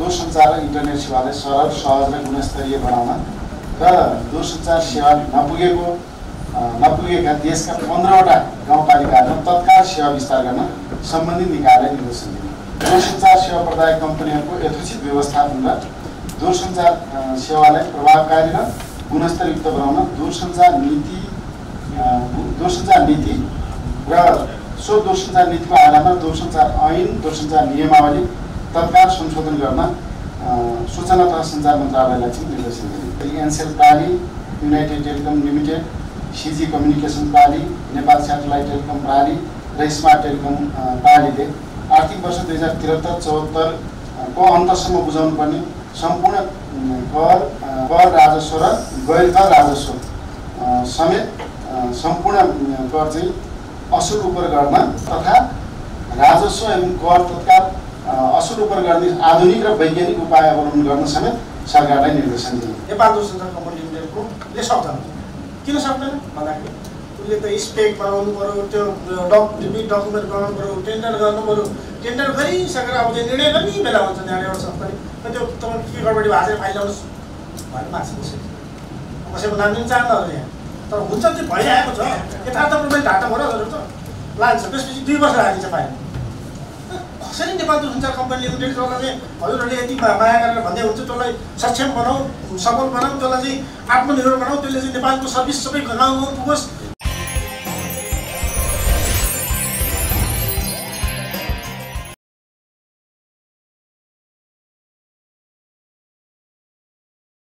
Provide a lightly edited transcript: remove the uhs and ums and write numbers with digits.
दूरसञ्चार र इन्टरनेट सेवालाई सरल, सहज र गुणस्तरीय बनाउन र दूरसञ्चार सेवा नपुगेका देशका 15वटा गाउँपालिकाहरूमा तत्काल सेवा विस्तार गर्न सम्बन्धित निकायलाई निर्देशन दिने। दूरसञ्चार सेवा प्रदायक कम्पनीहरूको यथोचित व्यवस्थापन र दूरसञ्चार सेवालाई प्रभावकारी र गुणस्तरयुक्त बनाउन दूरसञ्चार नीति र सो दूरसञ्चार नीतिको आधारमा दूरसञ्चार ऐन, दूरसञ्चार नियमावली तत्काल संशोधन गर्न सूचना तथा सञ्चार मन्त्रालयलाई चाहिँ निर्देशन दिने। एनसेल प्राली, United Telecom Limited, CG communication प्राली, नेपाल स्याटेलाइट टेलिकम प्राली र स्मार्ट टेलिकम प्रालीले आर्थिक वर्ष 2073-74 को अन्तसम्म बुझाउनु पर्ने सम्पूर्ण कर राजस्व र गैर कर राजस्व समेत सम्पूर्ण कर चाहिँ असुल उपर गर्न तथा राजस्व एवं कर तत्काल असुल उपर गर्ने आधुनिक र वैज्ञानिक उपाय अवलम्बन गर्न समेत सरकारलाई निर्देशन दिए। नेपाल दूरसञ्चार कम्पनी लिमिटेडको ले सक्दैन। किन सक्दैन भन्दाखेरि उसले त स्पेक बनाउनु पर्यो, त्यो डकुमेन्ट बनाउनु पर्यो, टेन्डर गर्नु पर्यो। टेन्डर गरिसकेर अब त्यो निर्णय गर्ने बेला हुन्छ त्यहाँ एउटा संस्थाले त्यो तपाईँ के गडबडी भएको छ फाइल ल्याउनुहोस् भन्ने मान्छे बसेको कसैको नाम दिन चाहन्न यहाँ। तर हुन्छ त्यो भइरहेको छ यथार्थमा मैले ढाटा भइरहेको छ लान्छ। त्यसपछि 2 वर्ष लाग्छ फाइल। कसरी नेपाल दूरसञ्चार कम्पनी लिमिटेड जसलाई चाहिँ हजुरहरूले यति माया गरेर भन्दै हुन्छ त्यसलाई सक्षम बनाऊ, सफल बनाऊ, त्यसलाई चाहिँ आत्मनिर्भर बनाऊ, त्यसले चाहिँ नेपालको सर्भिस सबै गाउँमा पुगोस्